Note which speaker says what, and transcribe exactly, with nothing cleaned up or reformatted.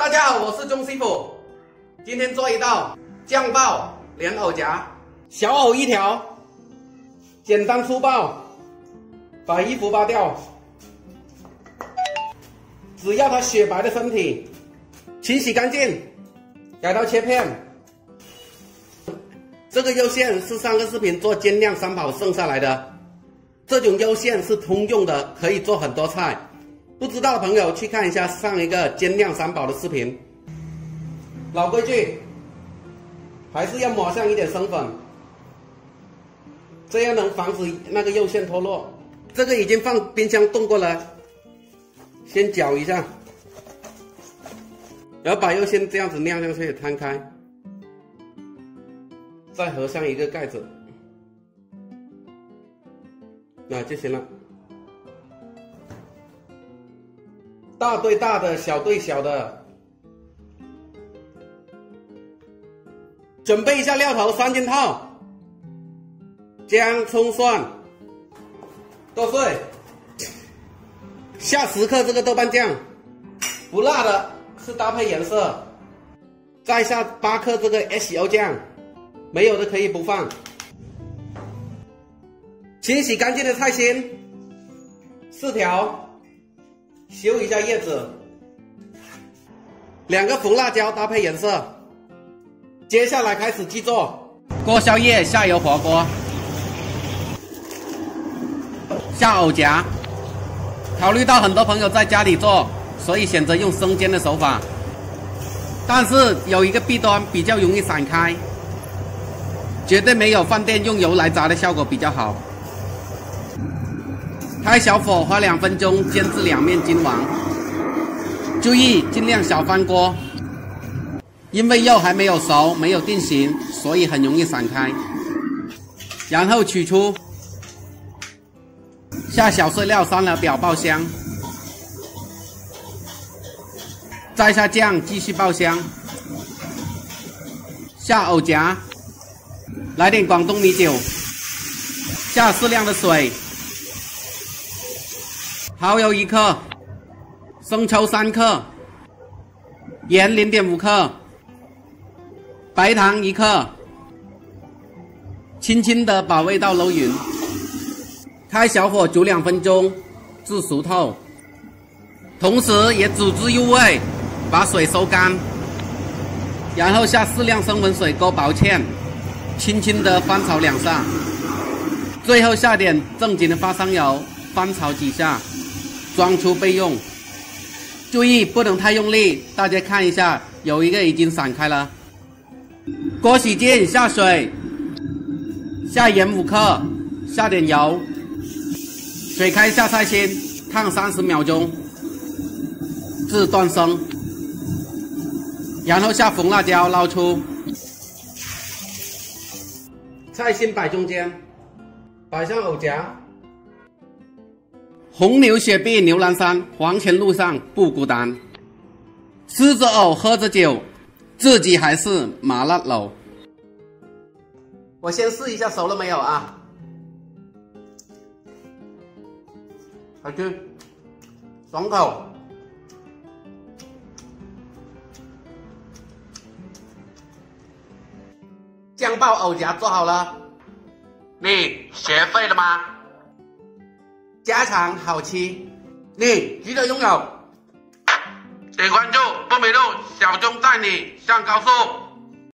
Speaker 1: 大家好，我是钟师傅。今天做一道酱爆莲藕夹，小藕一条，简单粗暴，把衣服扒掉，只要它雪白的身体，清洗干净，改刀切片。这个肉馅是上个视频做煎酿三宝剩下来的，这种肉馅是通用的，可以做很多菜。 不知道的朋友去看一下上一个煎酿三宝的视频。老规矩，还是要抹上一点生粉，这样能防止那个肉馅脱落。这个已经放冰箱冻过了，先搅一下，然后把肉馅这样子酿上去，摊开，再合上一个盖子，那就行了。 大对大的，小对小的。准备一下料头三件套，姜、葱、蒜，剁碎。下十克这个豆瓣酱，不辣的，是搭配颜色。再下八克这个 S O 酱，没有的可以不放。清洗干净的菜心，四条。 修一下叶子，两个红辣椒搭配颜色。接下来开始制作，锅烧热，下油火锅，下藕夹。考虑到很多朋友在家里做，所以选择用生煎的手法，但是有一个弊端，比较容易散开，绝对没有饭店用油来炸的效果比较好。 开小火，花两分钟煎至两面金黄。注意尽量小翻锅，因为肉还没有熟，没有定型，所以很容易散开。然后取出，下小碎料删了表爆香，再下酱继续爆香，下藕夹，来点广东米酒，下适量的水。 蚝油一克，生抽三克，盐零点五克，白糖一克，轻轻的把味道揉匀，开小火煮两分钟至熟透，同时也煮至入味，把水收干，然后下适量生粉水勾薄芡，轻轻的翻炒两下，最后下点正经的花生油，翻炒几下。 装出备用，注意不能太用力。大家看一下，有一个已经散开了。锅洗净，下水，下盐五克，下点油，水开下菜心，烫三十秒钟至断生，然后下红辣椒捞出，菜心摆中间，摆上藕夹。 红牛雪碧牛栏山，黄泉路上不孤单。吃着藕，喝着酒，自己还是麻辣佬。我先试一下熟了没有啊？好吃，爽口。酱爆藕夹做好了，你学会了吗？ 家常好吃，你值得拥有。点关注，不迷路，小钟带你上高速。